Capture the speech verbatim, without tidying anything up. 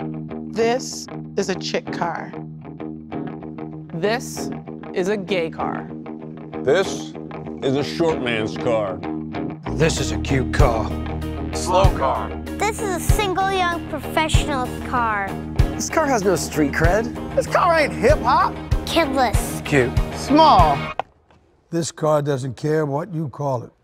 This is a chick car. This is a gay car. This is a short man's car. This is a cute car. Slow car. This is a single young professional's car. This car has no street cred. This car ain't hip-hop. Kidless. Cute. Small. This car doesn't care what you call it.